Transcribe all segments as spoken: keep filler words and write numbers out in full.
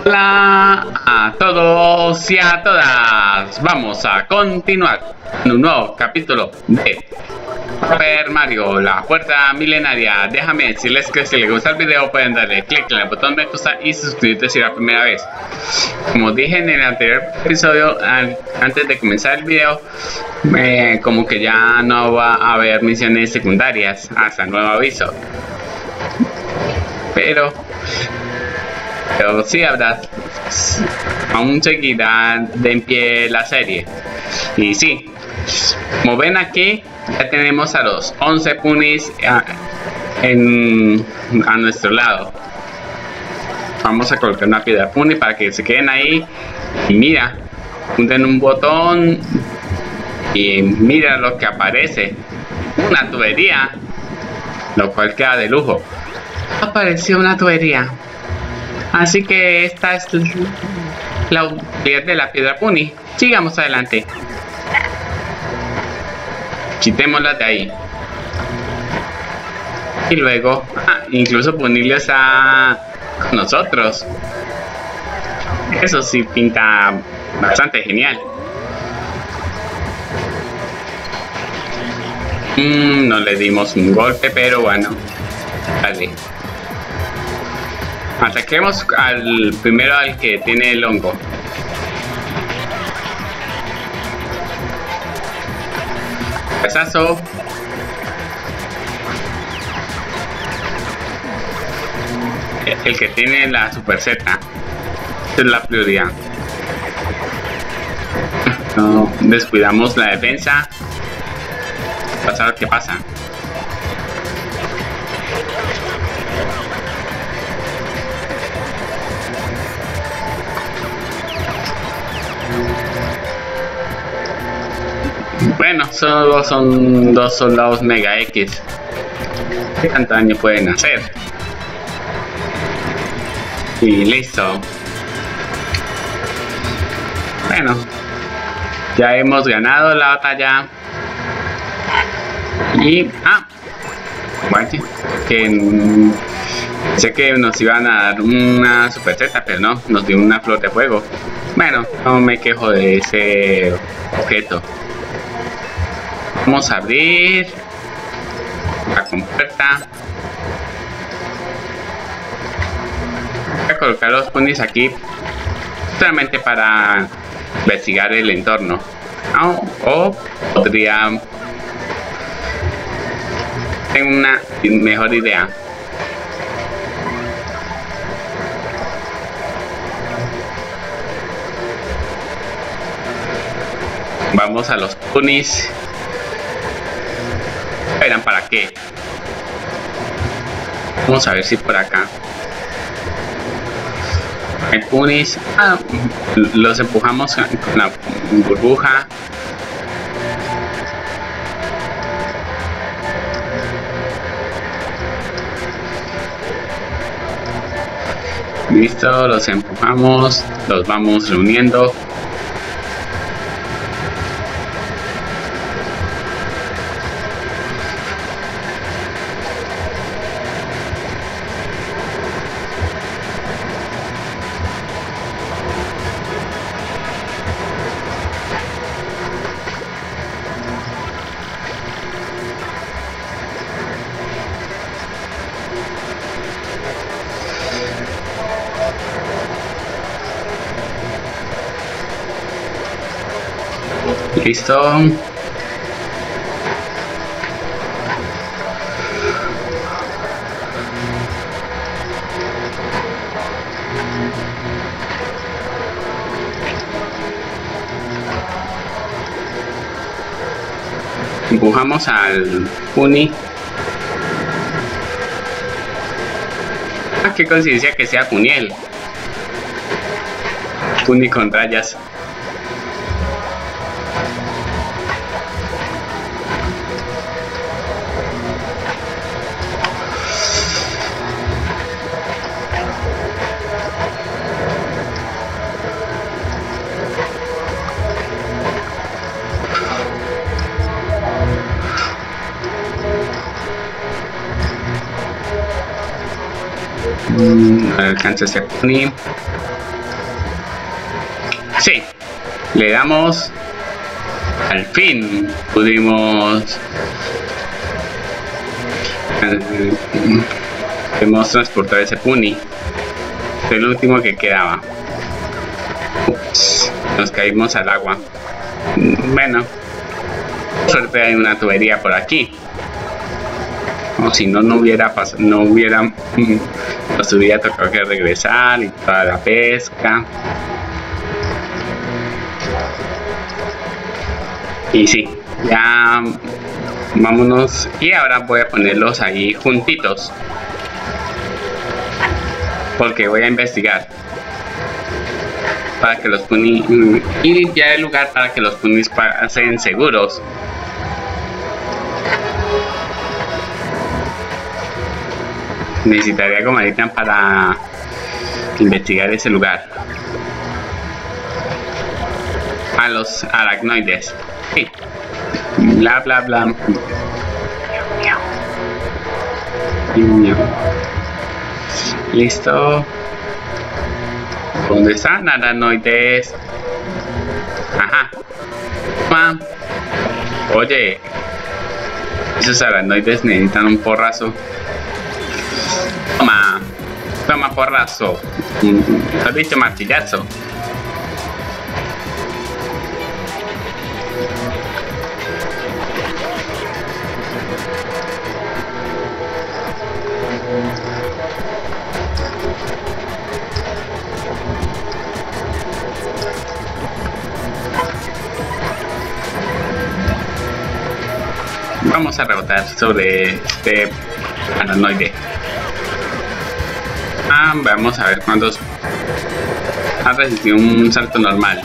Hola a todos y a todas, vamos a continuar en un nuevo capítulo de Super Mario, la puerta milenaria. Déjame decirles que si les gusta el video pueden darle clic en el botón me gusta y suscribirte si es la primera vez. Como dije en el anterior episodio, antes de comenzar el video, eh, como que ya no va a haber misiones secundarias hasta nuevo aviso, pero Pero sí habrá, aún seguirá de en pie la serie. Y sí, como ven aquí, ya tenemos a los once punis a, en, a nuestro lado. Vamos a colocar una piedra puni para que se queden ahí. Y mira, hunden un botón y mira lo que aparece. Una tubería, lo cual queda de lujo. Apareció una tubería. Así que esta es la utilidad de la piedra puni. Sigamos adelante. Quitémosla de ahí. Y luego, ah, incluso Punilio está con nosotros. Eso sí pinta bastante genial. Mm, no le dimos un golpe, pero bueno. Vale. Ataquemos al primero, al que tiene el hongo. Cabezazo. El que tiene la Super Z. Esa es la prioridad. No descuidamos la defensa. Pasa lo que pasa. Bueno, solo son dos soldados Mega X. ¿Qué tanto daño pueden hacer? Y listo. Bueno, ya hemos ganado la batalla. Y... Ah, bueno, que sé que nos iban a dar una Super Z, pero no, nos dio una flor de fuego. Bueno, no me quejo de ese objeto. Vamos a abrir la compuerta. Voy a colocar los punis aquí solamente para investigar el entorno. Oh, o podría... Tengo una mejor idea. Vamos a los punis. ¿Eran para qué? Vamos a ver si por acá hay punis. Ah, los empujamos con la burbuja. Listo, los empujamos, los vamos reuniendo. Listo. Empujamos al puni. Ah, qué coincidencia que sea Puniel. Puni con rayas. Mm, alcanza ese puni. Sí, le damos. Al fin pudimos. Podemos transportar ese puni. Es el último que quedaba. Ups, nos caímos al agua. Bueno, por suerte hay una tubería por aquí. O si no, no hubiera pasado, no hubiera, nos hubiera tocado que regresar y toda la pesca. Y sí, ya vámonos. Y ahora voy a ponerlos ahí juntitos, porque voy a investigar para que los punis y limpiar el lugar para que los punis pasen seguros. Necesitaría gomarita para investigar ese lugar. A los aracnoides. Sí. Bla bla bla. Miau, miau. Listo. ¿Dónde están aracnoides? Ajá. Ma. Oye, esos aracnoides necesitan un porrazo. Toma, toma porrazo. ¿Has dicho martillazo? Vamos a rebotar sobre este aracnoide. Ah, vamos a ver cuántos ha resistido un salto normal.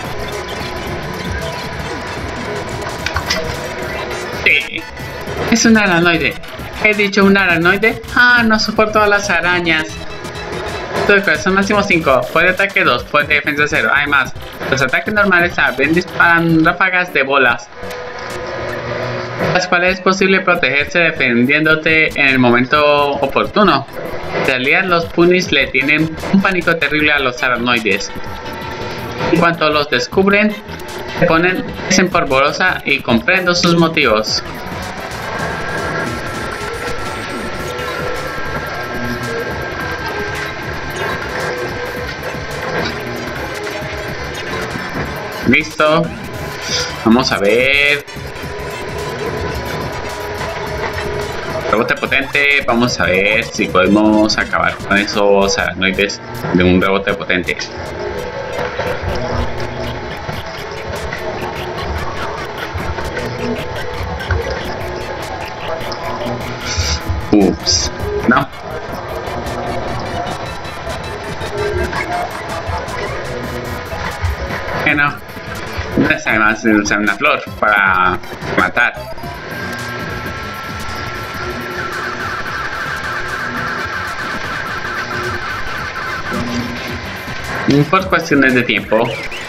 Sí, es un aracnoide. He dicho un aracnoide. Ah, no soporto a las arañas. Tu corazón máximo cinco, puede ataque dos, puede defensa cero. Además, los ataques normales también disparan ráfagas de bolas, las cuales es posible protegerse defendiéndote en el momento oportuno. En realidad, los punis le tienen un pánico terrible a los aracnoides. En cuanto los descubren, se ponen en polvorosa y comprendo sus motivos. Listo. Vamos a ver. Rebote potente. Vamos a ver si podemos acabar con esos aracnoides de un rebote potente. Ups. No. Bueno. Además usar una flor para matar. Por cuestiones de tiempo.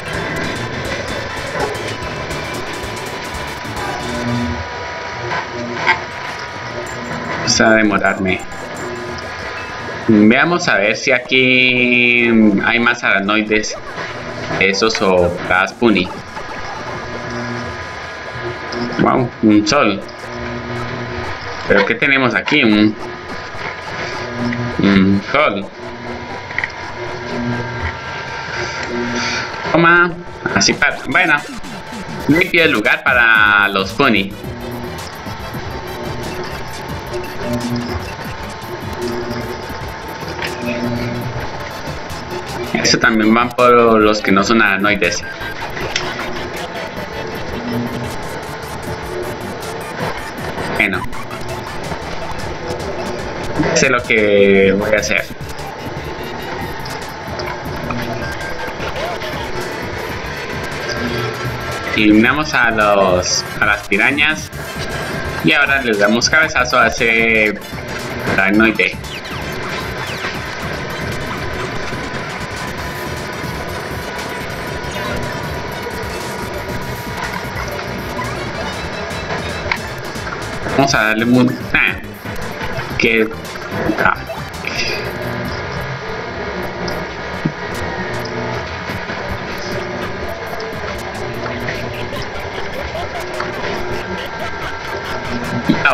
Vamos a demorarme. Veamos a ver si aquí hay más aracnoides. Esos o las puni. Wow, un sol. Pero ¿qué tenemos aquí? Un, un sol. Toma. Así para. Bueno. Limpio el lugar para los puni. Eso también van por los que no son aracnoides. Bueno, sé lo que voy a hacer. Eliminamos a los a las pirañas y ahora les damos cabezazo a ese aracnoide. Vamos a darle un... Ah, que... Ah.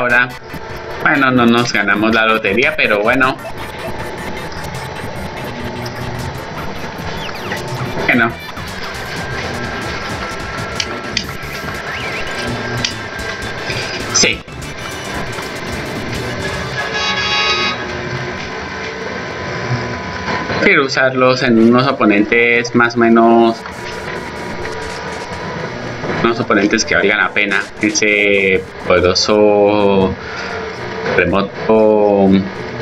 ahora, bueno, no nos ganamos la lotería, pero bueno. Bueno. Sí. Quiero usarlos en unos oponentes más o menos, unos oponentes que valgan la pena. Ese poderoso remoto,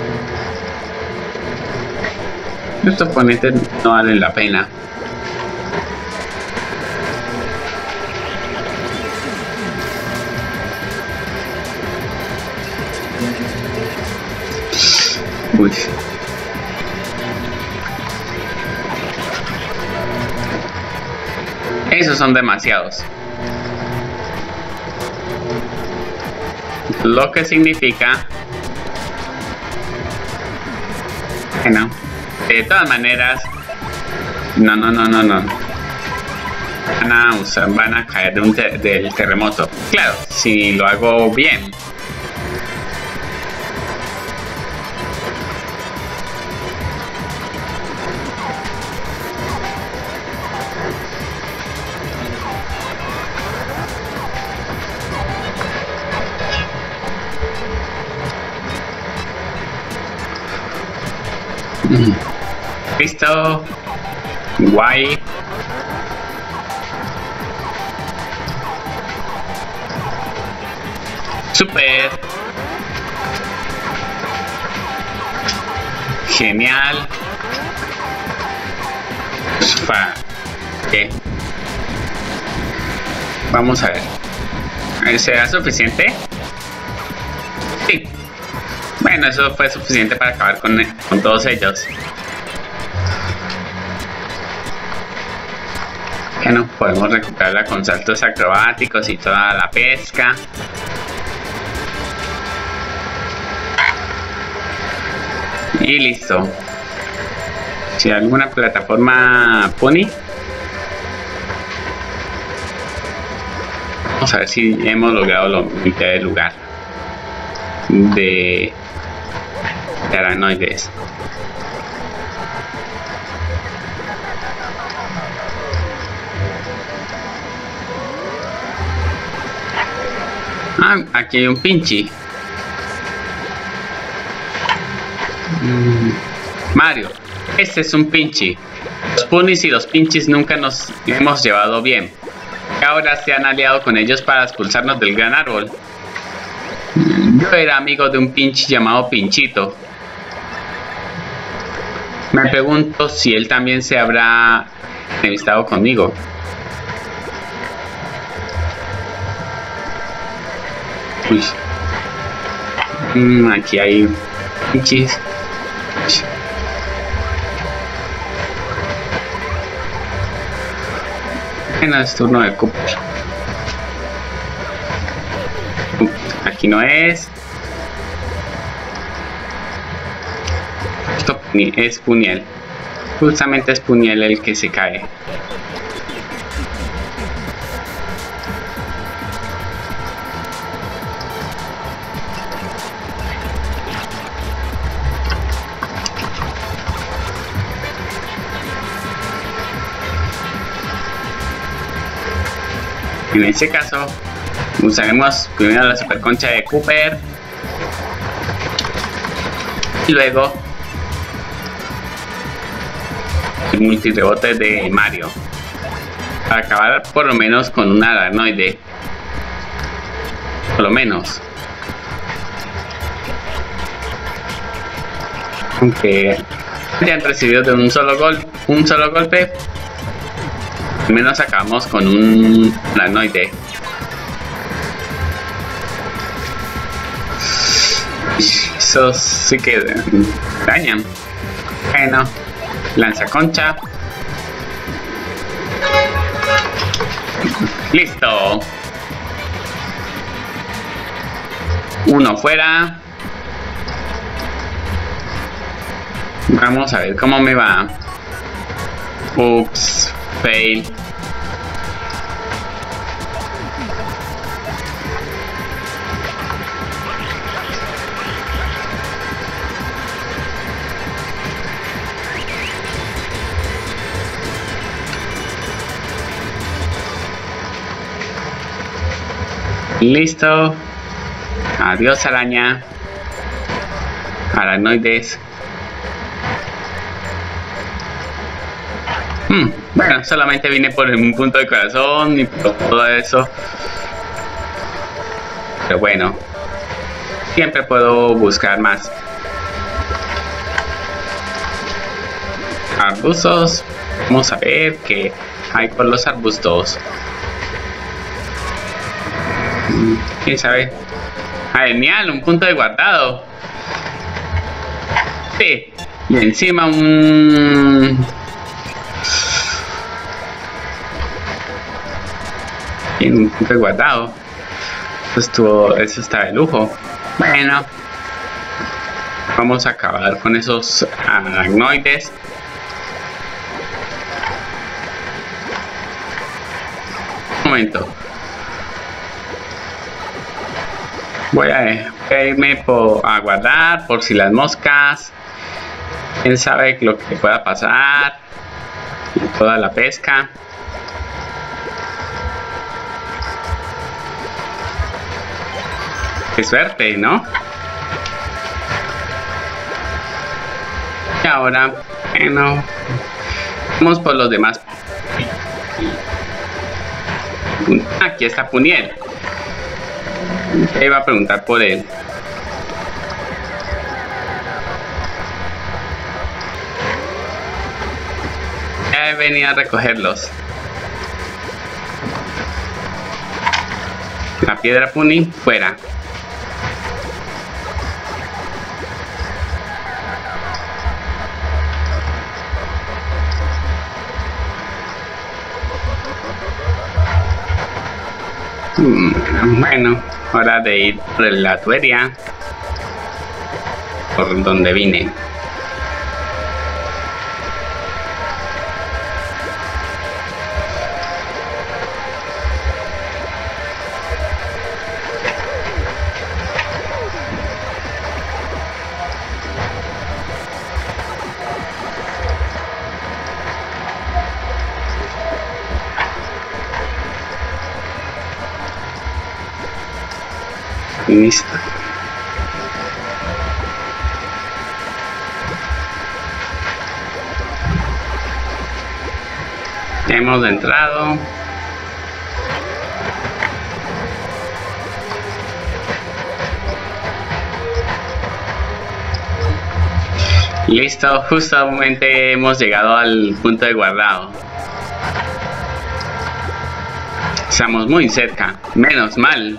estos oponentes no valen la pena. Uy. Esos son demasiados. Lo que significa... Bueno, de todas maneras... No, no, no, no, no. Van a usar, van a caer de un te del terremoto. Claro, si lo hago bien. Listo. Guay. Super. Genial. Fa. ¿Qué? Vamos a ver. ¿Será suficiente? Sí. Bueno, eso fue suficiente para acabar con, con todos ellos. Bueno, podemos recuperarla con saltos acrobáticos y toda la pesca. Y listo. Si alguna plataforma pone, vamos a ver si hemos logrado la mitad del lugar de, de aranoides. Ah, aquí hay un pinche. Mm, Mario, este es un pinche. Los punis y los pinches nunca nos hemos llevado bien. Ahora se han aliado con ellos para expulsarnos del gran árbol. Yo era amigo de un pinche llamado Pinchito. Me pregunto si él también se habrá enemistado conmigo. Uy. Mm, aquí hay pinches. Bueno, es turno de Cooper. Aquí no es. Esto es Puniel. Justamente es Puniel el que se cae. En este caso, usaremos primero la super concha de Cooper y luego el multirebote de Mario para acabar por lo menos con un aranoide. Por lo menos. Aunque hayan recibido de un solo gol, un solo golpe. Al menos acabamos con un aranoide. Eso sí que dañan. Bueno, lanza concha. Listo. Uno fuera. Vamos a ver cómo me va. Ups. Fail. Listo. Adiós, araña. Aracnoides. Hmm, bueno, solamente vine por un punto de corazón y por todo eso. Pero bueno, siempre puedo buscar más. Arbustos. Vamos a ver qué hay por los arbustos. ¿Quién sabe? Ah, genial, un punto de guardado. Sí, y encima un... Tiene un punto de guardado. Eso, estuvo, eso está de lujo. Bueno, vamos a acabar con esos aracnoides. Un momento. Voy a, voy a irme por, a guardar por si las moscas. Quién sabe lo que pueda pasar. Toda la pesca. Qué suerte, ¿no? Y ahora, bueno, vamos por los demás. Aquí está Puniel. Te iba a preguntar por él. Ya venía a recogerlos. La piedra Puni, fuera. Bueno, hora de ir por la tubería, por donde vine. Listo. Ya hemos entrado. Listo, justamente hemos llegado al punto de guardado. Estamos muy cerca, menos mal.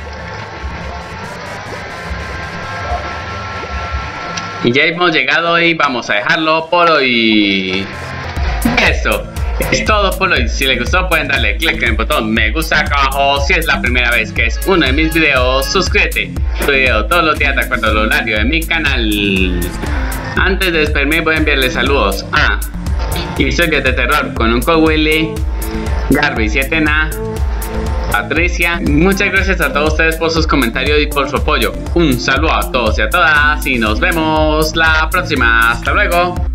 Y ya hemos llegado y vamos a dejarlo por hoy. Eso es todo por hoy. Si les gustó pueden darle click en el botón me gusta acá abajo. Si es la primera vez que es uno de mis videos, suscríbete. Subo video todos los días de acuerdo al horario de mi canal. Antes de despedirme voy a enviarles saludos a Historias de Terror con un Willy, Garby siete na, Patricia. Muchas gracias a todos ustedes por sus comentarios y por su apoyo. Un saludo a todos y a todas y nos vemos la próxima. Hasta luego.